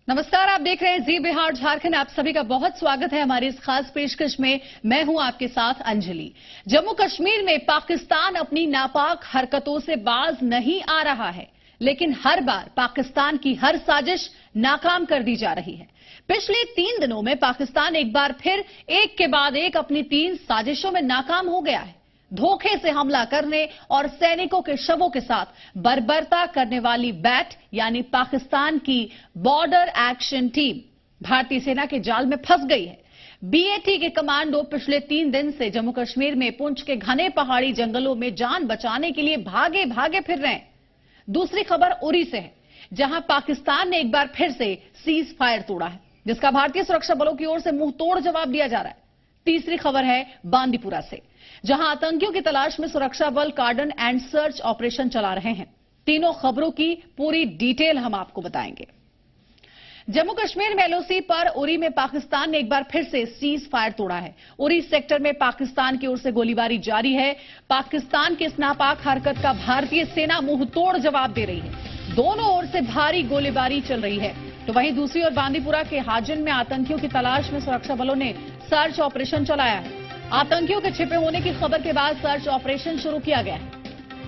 नमस्कार, आप देख रहे हैं जी बिहार झारखंड। आप सभी का बहुत स्वागत है हमारी इस खास पेशकश में। मैं हूं आपके साथ अंजलि। जम्मू कश्मीर में पाकिस्तान अपनी नापाक हरकतों से बाज नहीं आ रहा है, लेकिन हर बार पाकिस्तान की हर साजिश नाकाम कर दी जा रही है। पिछले 3 दिनों में पाकिस्तान एक बार फिर एक के बाद एक अपनी 3 साजिशों में नाकाम हो गया है। धोखे से हमला करने और सैनिकों के शवों के साथ बर्बरता करने वाली बैट यानी पाकिस्तान की बॉर्डर एक्शन टीम भारतीय सेना के जाल में फंस गई है। बीएटी के कमांडो पिछले 3 दिन से जम्मू कश्मीर में पुंछ के घने पहाड़ी जंगलों में जान बचाने के लिए भागे भागे फिर रहे हैं। दूसरी खबर उरी से है, जहां पाकिस्तान ने एक बार फिर से सीज फायर तोड़ा है, जिसका भारतीय सुरक्षा बलों की ओर से मुंह तोड़ जवाब दिया जा रहा है। तीसरी खबर है बांदीपुरा से, जहां आतंकियों की तलाश में सुरक्षा बल कार्डन एंड सर्च ऑपरेशन चला रहे हैं। तीनों खबरों की पूरी डिटेल हम आपको बताएंगे। जम्मू कश्मीर में एलओसी पर उरी में पाकिस्तान ने एक बार फिर से सीज फायर तोड़ा है। उरी सेक्टर में पाकिस्तान की ओर से गोलीबारी जारी है। पाकिस्तान की इस नापाक हरकत का भारतीय सेना मुंह तोड़ जवाब दे रही है। दोनों ओर से भारी गोलीबारी चल रही है। तो वहीं दूसरी ओर बांदीपुरा के हाजिन में आतंकियों की तलाश में सुरक्षा बलों ने सर्च ऑपरेशन चलाया है। आतंकियों के छिपे होने की खबर के बाद सर्च ऑपरेशन शुरू किया गया है।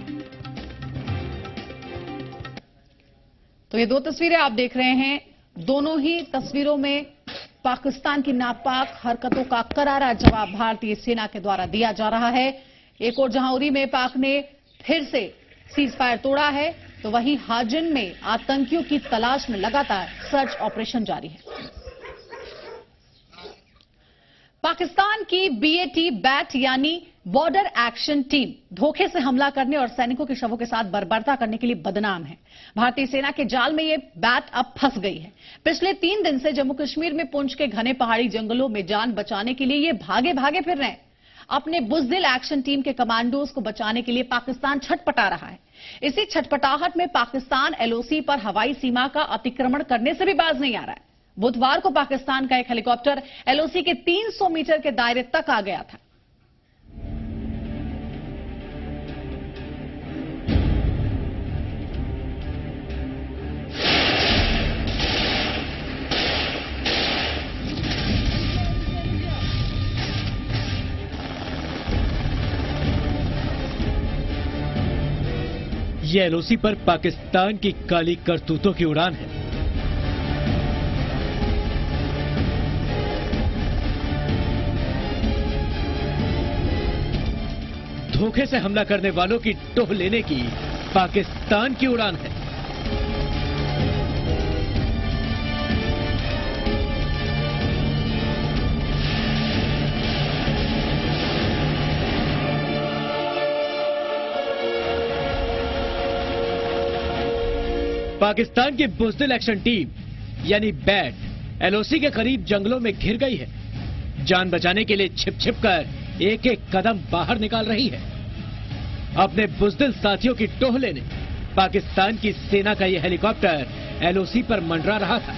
तो ये 2 तस्वीरें आप देख रहे हैं। दोनों ही तस्वीरों में पाकिस्तान की नापाक हरकतों का करारा जवाब भारतीय सेना के द्वारा दिया जा रहा है। एक और जहां उरी में पाक ने फिर से सीज फायर तोड़ा है, तो वहीं हाजिन में आतंकियों की तलाश में लगातार सर्च ऑपरेशन जारी है। पाकिस्तान की बीएटी बैट यानी बॉर्डर एक्शन टीम धोखे से हमला करने और सैनिकों के शवों के साथ बर्बरता करने के लिए बदनाम है। भारतीय सेना के जाल में ये बैट अब फंस गई है। पिछले 3 दिन से जम्मू कश्मीर में पुंछ के घने पहाड़ी जंगलों में जान बचाने के लिए ये भागे भागे फिर रहे हैं। अपने बुज़दिल एक्शन टीम के कमांडोज को बचाने के लिए पाकिस्तान छटपटा रहा है। इसी छटपटाहट में पाकिस्तान एलओसी पर हवाई सीमा का अतिक्रमण करने से भी बाज नहीं आ रहा है। बुधवार को पाकिस्तान का एक हेलीकॉप्टर एलओसी के 300 मीटर के दायरे तक आ गया था। ये एलओसी पर पाकिस्तान की काली करतूतों की उड़ान है। धोखे से हमला करने वालों की टोह लेने की पाकिस्तान की उड़ान है। पाकिस्तान की बुज़दिल एक्शन टीम यानी बैट एलओसी के करीब जंगलों में घिर गई है। जान बचाने के लिए छिप छिप कर एक एक कदम बाहर निकाल रही है। अपने बुज़दिल साथियों की टोह लेने पाकिस्तान की सेना का यह हेलीकॉप्टर एलओसी पर मंडरा रहा था।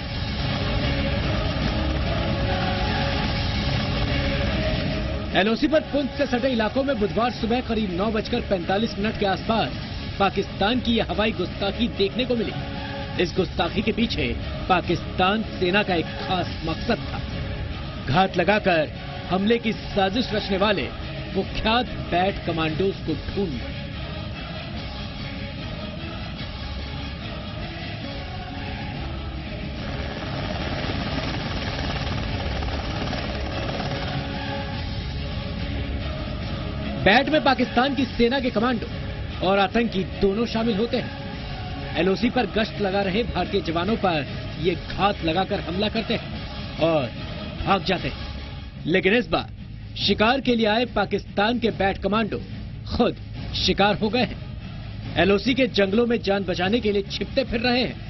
एलओसी पर पुंछ से सटे इलाकों में बुधवार सुबह करीब 9:45 के आसपास पाकिस्तान की यह हवाई गुस्ताखी देखने को मिली। इस गुस्ताखी के पीछे पाकिस्तान सेना का एक खास मकसद था। घात लगाकर हमले की साजिश रचने वाले कुख्यात बैट कमांडोज को ढूंढना। बैट में पाकिस्तान की सेना के कमांडो और आतंकी दोनों शामिल होते हैं। एलओसी पर गश्त लगा रहे भारतीय जवानों पर ये घात लगाकर हमला करते हैं और भाग जाते हैं। लेकिन इस बार शिकार के लिए आए पाकिस्तान के बैट कमांडो खुद शिकार हो गए हैं। एलओसी के जंगलों में जान बचाने के लिए छिपते फिर रहे हैं।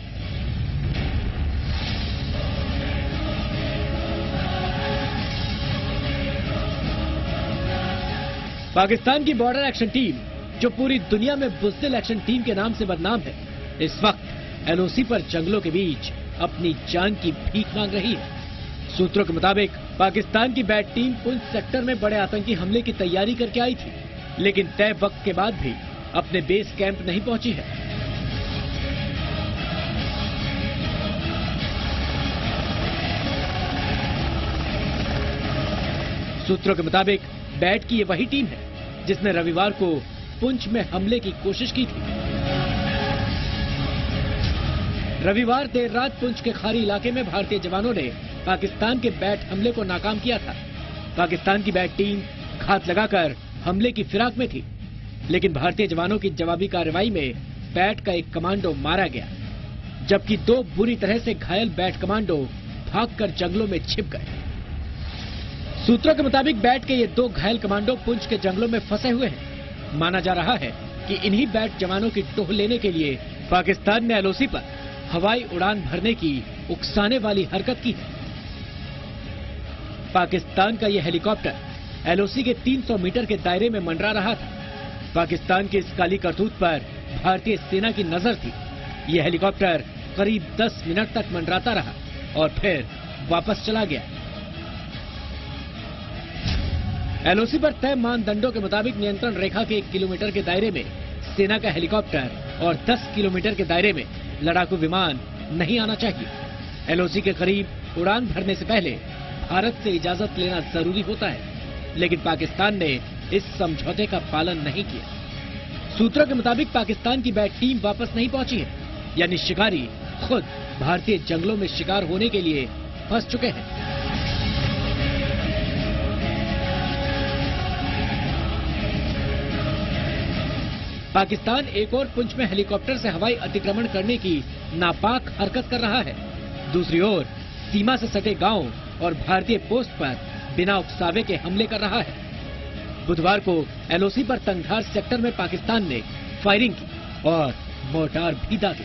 पाकिस्तान की बॉर्डर एक्शन टीम, जो पूरी दुनिया में बुज़दिल एक्शन टीम के नाम से बदनाम है, इस वक्त एलओसी पर जंगलों के बीच अपनी जान की भीख मांग रही है। सूत्रों के मुताबिक पाकिस्तान की बैट टीम पुंछ सेक्टर में बड़े आतंकी हमले की तैयारी करके आई थी, लेकिन तय वक्त के बाद भी अपने बेस कैंप नहीं पहुंची है। सूत्रों के मुताबिक बैट की ये वही टीम है जिसने रविवार को पुंछ में हमले की कोशिश की थी। रविवार देर रात पुंछ के खारी इलाके में भारतीय जवानों ने पाकिस्तान के बैट हमले को नाकाम किया था। पाकिस्तान की बैट टीम घात लगाकर हमले की फिराक में थी, लेकिन भारतीय जवानों की जवाबी कार्रवाई में बैट का एक कमांडो मारा गया, जबकि 2 बुरी तरह से घायल बैट कमांडो भागकर जंगलों में छिप गए। सूत्रों के मुताबिक बैट के ये 2 घायल कमांडो पुंछ के जंगलों में फंसे हुए हैं। माना जा रहा है कि इन्हीं बैट जवानों की टोह लेने के लिए पाकिस्तान ने एलओसी पर हवाई उड़ान भरने की उकसाने वाली हरकत की है। पाकिस्तान का यह हेलीकॉप्टर एलओसी के 300 मीटर के दायरे में मंडरा रहा था। पाकिस्तान की इस काली करतूत पर भारतीय सेना की नजर थी। यह हेलीकॉप्टर करीब 10 मिनट तक मंडराता रहा और फिर वापस चला गया। एलओसी पर तय मानदंडों के मुताबिक नियंत्रण रेखा के 1 किलोमीटर के दायरे में सेना का हेलीकॉप्टर और 10 किलोमीटर के दायरे में लड़ाकू विमान नहीं आना चाहिए। एलओसी के करीब उड़ान भरने से पहले भारत से इजाजत लेना जरूरी होता है, लेकिन पाकिस्तान ने इस समझौते का पालन नहीं किया। सूत्रों के मुताबिक पाकिस्तान की बैट टीम वापस नहीं पहुंची है, यानी शिकारी खुद भारतीय जंगलों में शिकार होने के लिए फंस चुके हैं। पाकिस्तान एक और पुंछ में हेलीकॉप्टर से हवाई अतिक्रमण करने की नापाक हरकत कर रहा है। दूसरी ओर सीमा से सटे गांव और भारतीय पोस्ट पर बिना उकसावे के हमले कर रहा है। बुधवार को एलओसी पर तंगधार सेक्टर में पाकिस्तान ने फायरिंग की और मोर्टार भी दागे।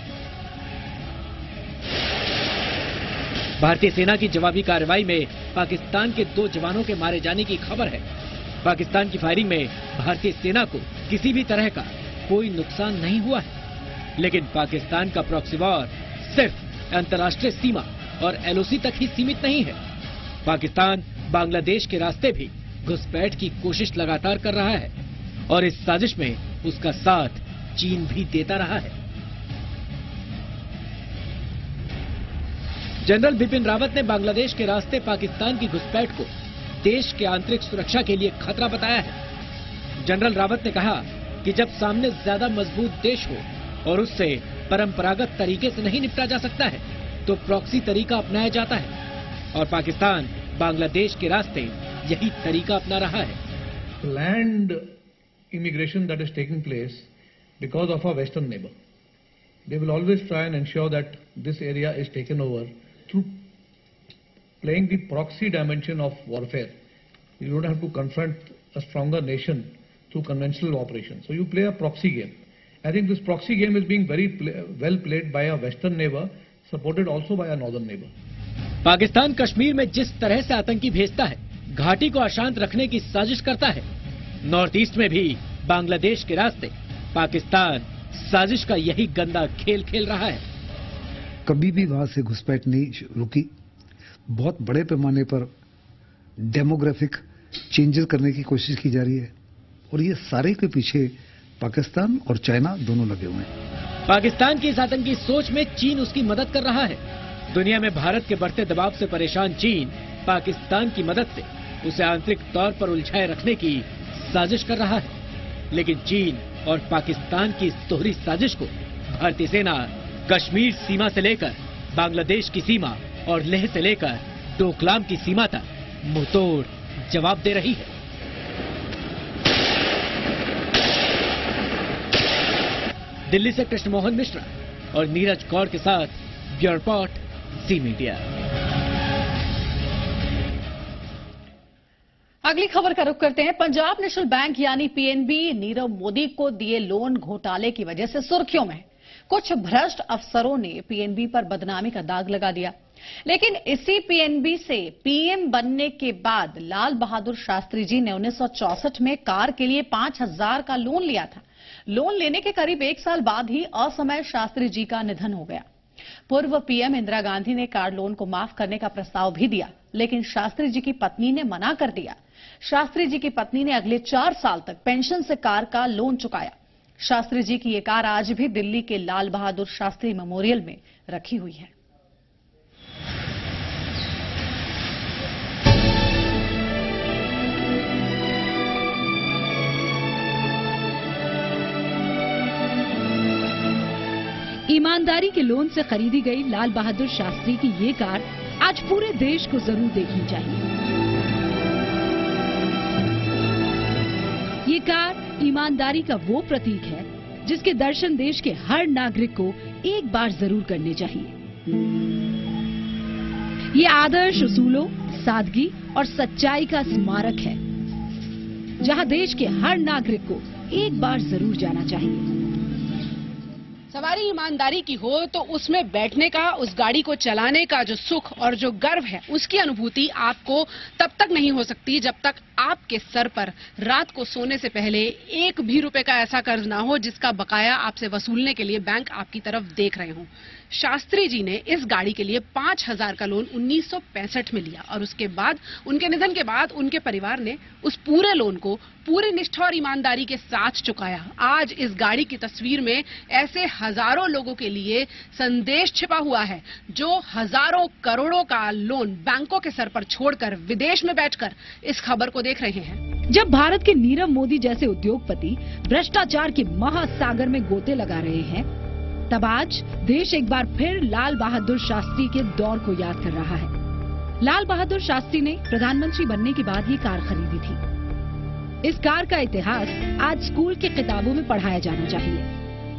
भारतीय सेना की जवाबी कार्रवाई में पाकिस्तान के 2 जवानों के मारे जाने की खबर है। पाकिस्तान की फायरिंग में भारतीय सेना को किसी भी तरह का कोई नुकसान नहीं हुआ है, लेकिन पाकिस्तान का प्रॉक्सी वॉर सिर्फ अंतर्राष्ट्रीय सीमा और एलओसी तक ही सीमित नहीं है। पाकिस्तान बांग्लादेश के रास्ते भी घुसपैठ की कोशिश लगातार कर रहा है और इस साजिश में उसका साथ चीन भी देता रहा है। जनरल बिपिन रावत ने बांग्लादेश के रास्ते पाकिस्तान की घुसपैठ को देश के आंतरिक सुरक्षा के लिए खतरा बताया है। जनरल रावत ने कहा कि जब सामने ज्यादा मजबूत देश हो और उससे परंपरागत तरीके से नहीं निपटा जा सकता है तो प्रॉक्सी तरीका अपनाया जाता है और पाकिस्तान बांग्लादेश के रास्ते यही तरीका अपना रहा है। Land immigration that is taking place because of our western neighbor. They will always try and ensure that this area is taken over through playing the proxy dimension of warfare. You don't have to confront a stronger nation through conventional operations. So you play a proxy game. I think this proxy game is being very well played by a western neighbor, supported also by a northern neighbor. Pakistan Kashmir में जिस तरह से आतंकी भेजता है, घाटी को अशांत रखने की साजिश करता है, नॉर्थ ईस्ट में भी बांग्लादेश के रास्ते पाकिस्तान साजिश का यही गंदा खेल खेल रहा है। कभी भी वहां से घुसपैठ नहीं रुकी। बहुत बड़े पैमाने पर डेमोग्राफिक चेंजेस करने की कोशिश की जा रही है और ये सारे के पीछे पाकिस्तान और चाइना दोनों लगे हुए हैं। पाकिस्तान की इस आतंकी सोच में चीन उसकी मदद कर रहा है। दुनिया में भारत के बढ़ते दबाव से परेशान चीन पाकिस्तान की मदद से उसे आंतरिक तौर पर उलझाए रखने की साजिश कर रहा है, लेकिन चीन और पाकिस्तान की इस दोहरी साजिश को भारतीय सेना कश्मीर सीमा से लेकर बांग्लादेश की सीमा और लेह से लेकर डोकलाम की सीमा तक मुंहतोड़ जवाब दे रही है। दिल्ली से कृष्ण मोहन मिश्रा और नीरज कौर के साथ ब्यूरो रिपोर्ट, जी मीडिया। अगली खबर का रुख करते हैं। पंजाब नेशनल बैंक यानी पीएनबी नीरव मोदी को दिए लोन घोटाले की वजह से सुर्खियों में। कुछ भ्रष्ट अफसरों ने पीएनबी पर बदनामी का दाग लगा दिया, लेकिन इसी पीएनबी से पीएम बनने के बाद लाल बहादुर शास्त्री जी ने 1964 में कार के लिए 5,000 का लोन लिया था। लोन लेने के करीब 1 साल बाद ही असमय शास्त्री जी का निधन हो गया। पूर्व पीएम इंदिरा गांधी ने कार लोन को माफ करने का प्रस्ताव भी दिया, लेकिन शास्त्री जी की पत्नी ने मना कर दिया। शास्त्री जी की पत्नी ने अगले 4 साल तक पेंशन से कार का लोन चुकाया। शास्त्री जी की ये कार आज भी दिल्ली के लाल बहादुर शास्त्री मेमोरियल में रखी हुई है। ईमानदारी के लोन से खरीदी गई लाल बहादुर शास्त्री की ये कार आज पूरे देश को जरूर देखनी चाहिए। ये कार ईमानदारी का वो प्रतीक है जिसके दर्शन देश के हर नागरिक को एक बार जरूर करने चाहिए। ये आदर्श उसूलों, सादगी और सच्चाई का स्मारक है जहां देश के हर नागरिक को एक बार जरूर जाना चाहिए। सवारी ईमानदारी की हो तो उसमें बैठने का, उस गाड़ी को चलाने का जो सुख और जो गर्व है उसकी अनुभूति आपको तब तक नहीं हो सकती जब तक आपके सर पर रात को सोने से पहले एक भी रुपए का ऐसा कर्ज ना हो जिसका बकाया आपसे वसूलने के लिए बैंक आपकी तरफ देख रहे हों। शास्त्री जी ने इस गाड़ी के लिए 5,000 का लोन 1965 में लिया और उसके बाद उनके निधन के बाद उनके परिवार ने उस पूरे लोन को पूरी निष्ठा और ईमानदारी के साथ चुकाया। आज इस गाड़ी की तस्वीर में ऐसे हजारों लोगों के लिए संदेश छिपा हुआ है जो हजारों करोड़ों का लोन बैंकों के सर पर छोड़कर विदेश में बैठकर इस खबर को देख रहे हैं। जब भारत के नीरव मोदी जैसे उद्योगपति भ्रष्टाचार के महासागर में गोते लगा रहे हैं, तब आज देश एक बार फिर लाल बहादुर शास्त्री के दौर को याद कर रहा है। लाल बहादुर शास्त्री ने प्रधानमंत्री बनने के बाद ये कार खरीदी थी। इस कार का इतिहास आज स्कूल की किताबों में पढ़ाया जाना चाहिए।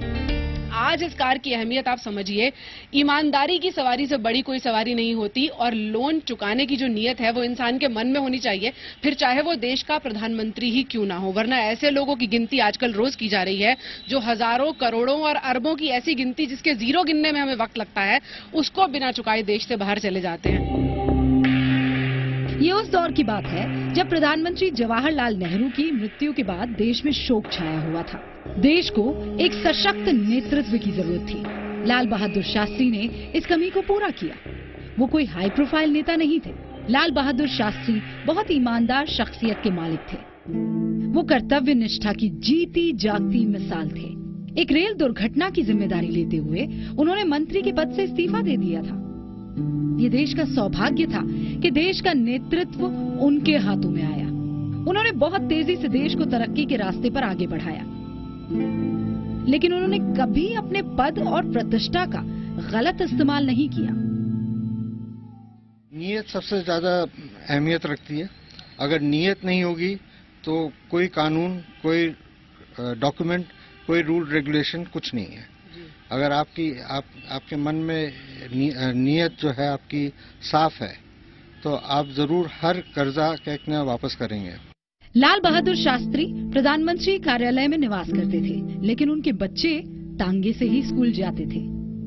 आज इस कार की अहमियत आप समझिए। ईमानदारी की सवारी से बड़ी कोई सवारी नहीं होती और लोन चुकाने की जो नीयत है वो इंसान के मन में होनी चाहिए, फिर चाहे वो देश का प्रधानमंत्री ही क्यों ना हो। वरना ऐसे लोगों की गिनती आजकल रोज की जा रही है जो हजारों, करोड़ों और अरबों की ऐसी गिनती जिसके जीरो गिनने में हमें वक्त लगता है, उसको बिना चुकाए देश से बाहर चले जाते हैं। ये उस दौर की बात है जब प्रधानमंत्री जवाहरलाल नेहरू की मृत्यु के बाद देश में शोक छाया हुआ था। देश को एक सशक्त नेतृत्व की जरूरत थी। लाल बहादुर शास्त्री ने इस कमी को पूरा किया। वो कोई हाई प्रोफाइल नेता नहीं थे। लाल बहादुर शास्त्री बहुत ईमानदार शख्सियत के मालिक थे। वो कर्तव्य निष्ठा की जीती जागती मिसाल थे। एक रेल दुर्घटना की जिम्मेदारी लेते हुए उन्होंने मंत्री के पद से इस्तीफा दे दिया था। ये देश का सौभाग्य था कि देश का नेतृत्व उनके हाथों में आया। उन्होंने बहुत तेजी से देश को तरक्की के रास्ते पर आगे बढ़ाया, लेकिन उन्होंने कभी अपने पद और प्रतिष्ठा का गलत इस्तेमाल नहीं किया। नीयत सबसे ज्यादा अहमियत रखती है। अगर नीयत नहीं होगी तो कोई कानून, कोई डॉक्यूमेंट, कोई रूल रेगुलेशन कुछ नहीं है। अगर आपके मन में नीयत जो है आपकी साफ है तो आप जरूर हर कर्जा कहना वापस करेंगे। लाल बहादुर शास्त्री प्रधानमंत्री कार्यालय में निवास करते थे, लेकिन उनके बच्चे तांगे से ही स्कूल जाते थे।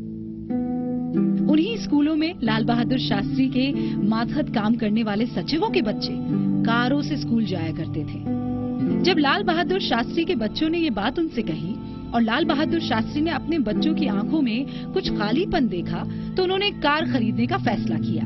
उन्हीं स्कूलों में लाल बहादुर शास्त्री के मातहत काम करने वाले सचिवों के बच्चे कारों से स्कूल जाया करते थे। जब लाल बहादुर शास्त्री के बच्चों ने ये बात उनसे कही और लाल बहादुर शास्त्री ने अपने बच्चों की आंखों में कुछ खालीपन देखा तो उन्होंने कार खरीदने का फैसला किया।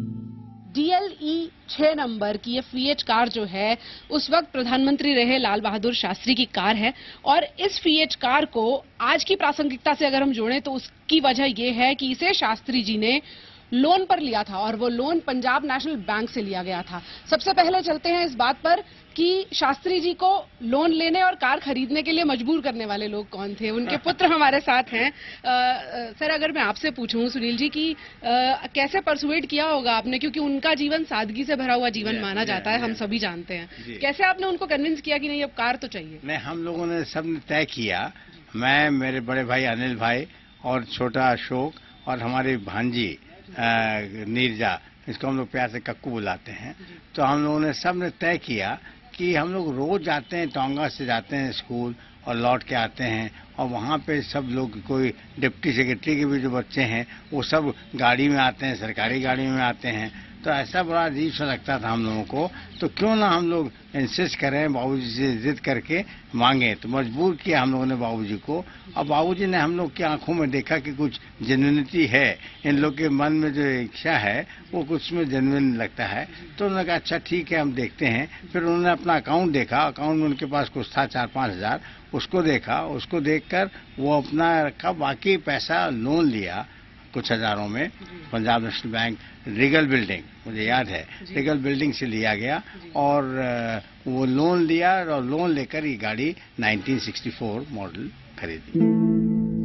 DLE 6 नंबर की ये फीएट कार जो है उस वक्त प्रधानमंत्री रहे लाल बहादुर शास्त्री की कार है और इस फीएट कार को आज की प्रासंगिकता से अगर हम जोड़ें तो उसकी वजह ये है कि इसे शास्त्री जी ने लोन पर लिया था और वो लोन पंजाब नेशनल बैंक से लिया गया था। सबसे पहले चलते हैं इस बात पर कि शास्त्री जी को लोन लेने और कार खरीदने के लिए मजबूर करने वाले लोग कौन थे। उनके पुत्र हमारे साथ हैं। सर, अगर मैं आपसे पूछूं सुनील जी कि कैसे परसुएट किया होगा आपने, क्योंकि उनका जीवन सादगी से भरा हुआ जीवन माना जाता है, हम सभी जानते हैं। कैसे आपने उनको कन्विंस किया कि नहीं अब कार तो चाहिए? नहीं, हम लोगों ने सबने तय किया, मैं, मेरे बड़े भाई अनिल भाई और छोटा अशोक और हमारी भांजी नीरजा, इसको हम लोग प्यार से कक्कू बुलाते हैं। तो हम लोगों ने सबने तय किया कि हम लोग रोज जाते हैं, टोंगा से जाते हैं स्कूल और लौट के आते हैं और वहाँ पे सब लोग, कोई डिप्टी सेक्रेटरी के भी जो बच्चे हैं वो सब गाड़ी में आते हैं, सरकारी गाड़ी में आते हैं। तो ऐसा बड़ा अजीब सा लगता था हम लोगों को, तो क्यों ना हम लोग इंसिस्ट करें, बाबूजी से जिद करके मांगे। तो मजबूर किया हम लोगों ने बाबूजी को और बाबूजी ने हम लोग की आंखों में देखा कि कुछ जेन्युइनिटी है, इन लोग के मन में जो इच्छा है वो कुछ में जेन्युइन लगता है। तो उन्होंने कहा अच्छा ठीक है, हम देखते हैं। फिर उन्होंने अपना अकाउंट देखा, अकाउंट में उनके पास कुछ था 4-5 हज़ार, उसको देखा, उसको देखकर वो अपना रखा, बाकी पैसा लोन लिया कुछ हजारों में Punjab national bank regal building, मुझे याद है, रीगल बिल्डिंग से लिया गया और वो लोन लिया और लोन लेकर ये गाड़ी 1964 मॉडल खरीदी।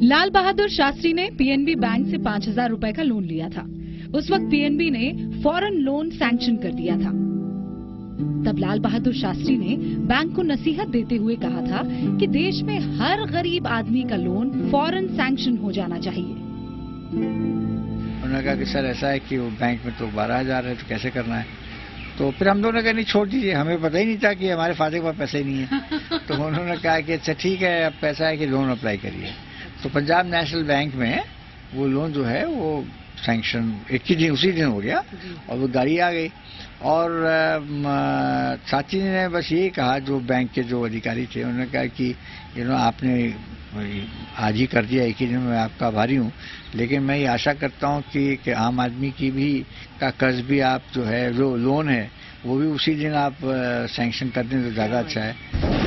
लाल बहादुर शास्त्री ने पीएनबी बैंक से 5,000 रुपए का लोन लिया था। उस वक्त पीएनबी ने फौरन लोन सैंक्शन कर दिया था। तब लाल बहादुर शास्त्री ने बैंक को नसीहत देते हुए कहा था कि देश में हर गरीब आदमी का लोन फौरन सैंक्शन हो जाना चाहिए। उन्होंने कहा कि सर ऐसा है कि वो बैंक में तो 12,000 है, तो कैसे करना है। तो फिर हम दोनों ने कहा नहीं छोड़ दीजिए, हमें पता ही नहीं था कि हमारे फादर के पास पैसे ही नहीं है। तो उन्होंने कहा कि अच्छा ठीक है, अब पैसा है कि लोन अप्लाई करिए। तो पंजाब नेशनल बैंक में वो लोन जो है वो सैंक्शन एक ही दिन उसी दिन हो गया और वो गाड़ी आ गई। और साथी ने बस यही कहा, जो बैंक के जो अधिकारी थे उन्होंने कहा कि आपने आज ही कर दिया एक ही दिन में, आपका आभारी हूँ, लेकिन मैं ये आशा करता हूँ कि आम आदमी की भी का कर्ज भी आप जो है जो लोन है वो भी उसी दिन आप सैंक्शन कर दें तो ज़्यादा अच्छा है।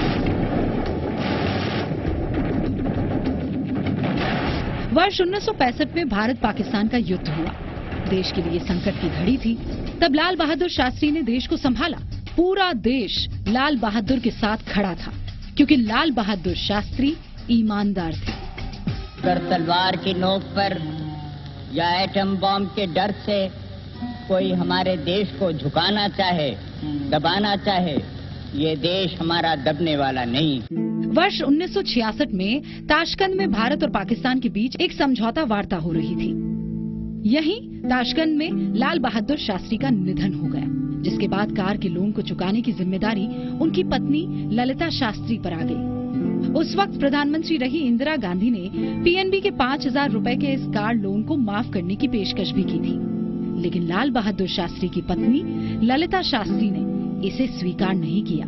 वर्ष 1965 में भारत पाकिस्तान का युद्ध हुआ। देश के लिए संकट की घड़ी थी। तब लाल बहादुर शास्त्री ने देश को संभाला। पूरा देश लाल बहादुर के साथ खड़ा था, क्योंकि लाल बहादुर शास्त्री ईमानदार थे। अगर तलवार की नोक पर या एटम बॉम्ब के डर से कोई हमारे देश को झुकाना चाहे, दबाना चाहे, ये देश हमारा दबने वाला नहीं। वर्ष 1966 में ताशकंद में भारत और पाकिस्तान के बीच एक समझौता वार्ता हो रही थी। यहीं ताशकंद में लाल बहादुर शास्त्री का निधन हो गया, जिसके बाद कार के लोन को चुकाने की जिम्मेदारी उनकी पत्नी ललिता शास्त्री पर आ गई। उस वक्त प्रधानमंत्री रही इंदिरा गांधी ने पीएनबी के 5,000 रुपए के इस कार लोन को माफ करने की पेशकश भी की थी, लेकिन लाल बहादुर शास्त्री की पत्नी ललिता शास्त्री ने इसे स्वीकार नहीं किया।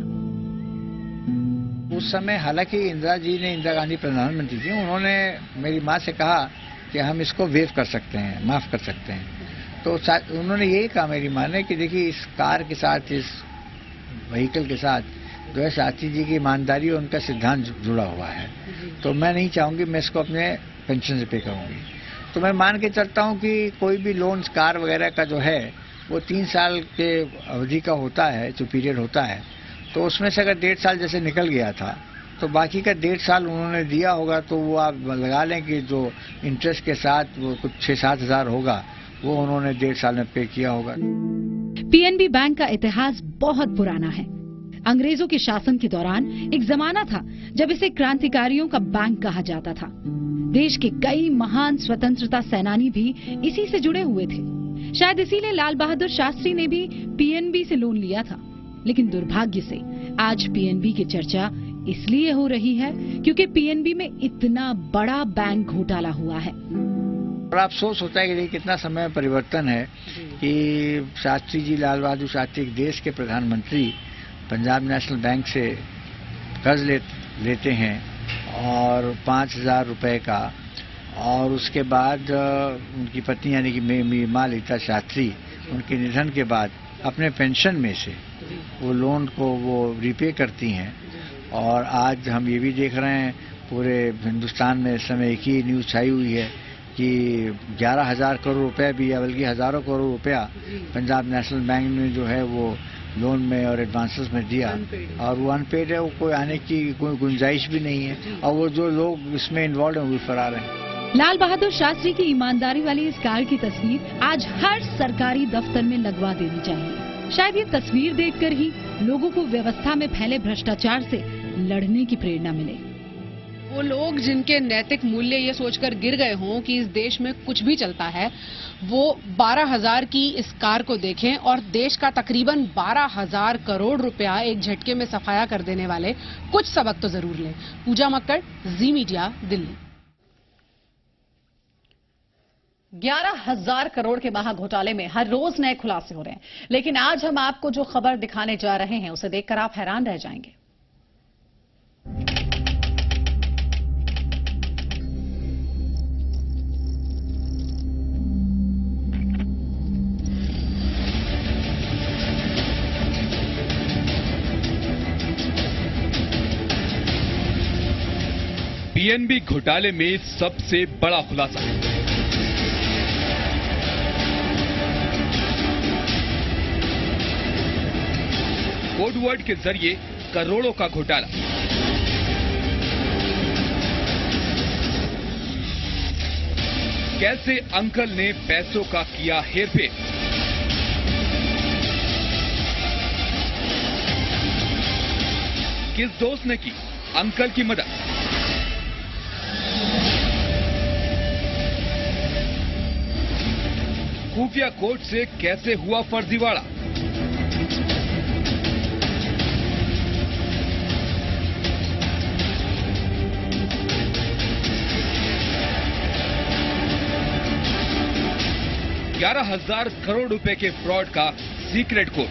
उस समय हालांकि इंदिरा गांधी प्रधानमंत्री थी, उन्होंने मेरी माँ से कहा कि हम इसको वेव कर सकते हैं, माफ कर सकते हैं। तो उन्होंने यही कहा मेरी माँ ने कि देखिए इस कार के साथ, इस व्हीकल के साथ जो है शास्त्री जी की ईमानदारी और उनका सिद्धांत जुड़ा हुआ है, तो मैं नहीं चाहूंगी मैं इसको अपने पेंशन से पे करूंगी। तो मैं मान के चलता हूं कि कोई भी लोन कार वगैरह का जो है वो 3 साल के अवधि का होता है, जो पीरियड होता है। तो उसमें से अगर 1.5 साल जैसे निकल गया था तो बाकी का 1.5 साल उन्होंने दिया होगा, तो वो आप लगा लें कि जो इंटरेस्ट के साथ वो कुछ 6-7 हजार होगा, वो उन्होंने 1.5 साल में पे किया होगा। पीएनबी बैंक का इतिहास बहुत पुराना है। अंग्रेजों के शासन के दौरान एक जमाना था जब इसे क्रांतिकारियों का बैंक कहा जाता था। देश के कई महान स्वतंत्रता सेनानी भी इसी से जुड़े हुए थे। शायद इसीलिए लाल बहादुर शास्त्री ने भी पीएनबी से लोन लिया था। लेकिन दुर्भाग्य से आज पीएनबी की चर्चा इसलिए हो रही है क्योंकि पीएनबी में इतना बड़ा बैंक घोटाला हुआ है। और अफसोस होता है कि कितना समय परिवर्तन है कि शास्त्री जी, लाल बहादुर शास्त्री देश के प्रधानमंत्री पंजाब नेशनल बैंक से कर्ज लेते हैं और 5,000 रुपए का, और उसके बाद उनकी पत्नी यानी कि मेरी माँ ललिता शास्त्री, उनके निधन के बाद अपने पेंशन में से वो लोन को वो रिपे करती हैं। और आज हम ये भी देख रहे हैं पूरे हिंदुस्तान में इस समय एक ही न्यूज़ छाई हुई है कि 11,000 करोड़ रुपए भी, या बल्कि हजारों करोड़ रुपया पंजाब नेशनल बैंक ने जो है वो लोन में और एडवांसेस में दिया, और वो अनपेड है, वो कोई आने की कोई गुंजाइश भी नहीं है, और वो जो लोग इसमें इन्वॉल्व हैं वो फरार हैं। लाल बहादुर शास्त्री की ईमानदारी वाली इस कार की तस्वीर आज हर सरकारी दफ्तर में लगवा देनी चाहिए। शायद ये तस्वीर देखकर ही लोगों को व्यवस्था में फैले भ्रष्टाचार से लड़ने की प्रेरणा मिले। वो लोग जिनके नैतिक मूल्य ये सोचकर गिर गए हों कि इस देश में कुछ भी चलता है, वो 12,000 की इस कार को देखें और देश का तकरीबन 12,000 करोड़ रुपया एक झटके में सफाया कर देने वाले कुछ सबक तो जरूर लें। पूजा मक्कड़, जी मीडिया, दिल्ली। 11,000 करोड़ के महा घोटाले में हर रोज नए खुलासे हो रहे हैं, लेकिन आज हम आपको जो खबर दिखाने जा रहे हैं उसे देखकर आप हैरान रह जाएंगे। पीएनबी घोटाले में सबसे बड़ा खुलासा। कोडवर्ड के जरिए करोड़ों का घोटाला। कैसे अंकल ने पैसों का किया हेरफेर। किस दोस्त ने की अंकल की मदद। खुफिया कोड से कैसे हुआ फर्जीवाड़ा। $11,000 करोड़ रुपए के फ्रॉड का सीक्रेट कोड।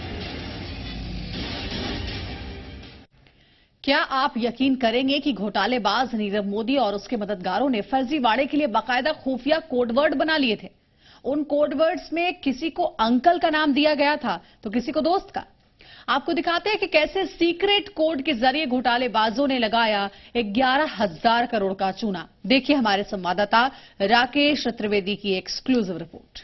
क्या आप यकीन करेंगे कि घोटालेबाज नीरव मोदी और उसके मददगारों ने फर्जीवाड़े के लिए बाकायदा खुफिया कोडवर्ड बना लिए थे। उन कोडवर्ड्स में किसी को अंकल का नाम दिया गया था तो किसी को दोस्त का। आपको दिखाते हैं कि कैसे सीक्रेट कोड के जरिए घोटालेबाजों ने लगाया 11,000 करोड़ का चूना। देखिए हमारे संवाददाता राकेश चतुर्वेदी की एक्सक्लूसिव रिपोर्ट।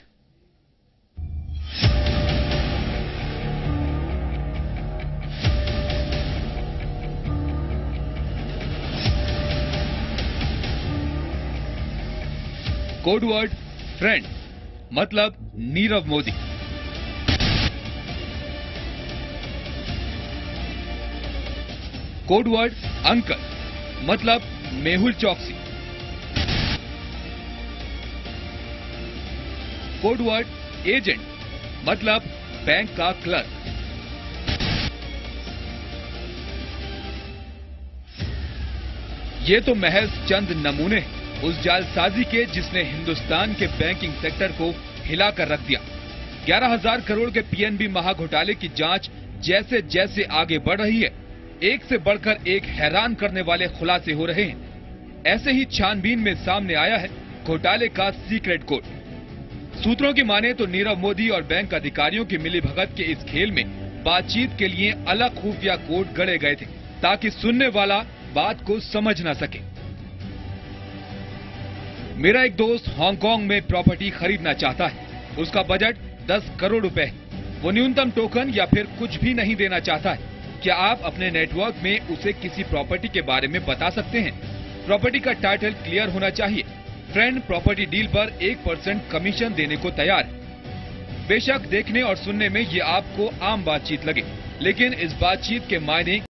कोडवर्ड फ्रेंड मतलब नीरव मोदी। कोडवर्ड अंकल मतलब मेहुल चौकसी। कोडवर्ड एजेंट मतलब बैंक का क्लर्क। ये तो महज चंद नमूने हैं उस जालसाजी के जिसने हिंदुस्तान के बैंकिंग सेक्टर को हिलाकर रख दिया। 11,000 करोड़ के पीएनबी महाघोटाले की जांच जैसे जैसे आगे बढ़ रही है, एक से बढ़कर एक हैरान करने वाले खुलासे हो रहे हैं। ऐसे ही छानबीन में सामने आया है घोटाले का सीक्रेट कोड। सूत्रों की माने तो नीरव मोदी और बैंक अधिकारियों की मिलीभगत के इस खेल में बातचीत के लिए अलग खुफिया कोड गढ़े गए थे ताकि सुनने वाला बात को समझ न सके। मेरा एक दोस्त हांगकांग में प्रॉपर्टी खरीदना चाहता है। उसका बजट 10 करोड़ रुपए है। वो न्यूनतम टोकन या फिर कुछ भी नहीं देना चाहता है। क्या आप अपने नेटवर्क में उसे किसी प्रॉपर्टी के बारे में बता सकते हैं? प्रॉपर्टी का टाइटल क्लियर होना चाहिए। फ्रेंड प्रॉपर्टी डील पर 1% कमीशन देने को तैयार है। बेशक देखने और सुनने में ये आपको आम बातचीत लगे, लेकिन इस बातचीत के मायने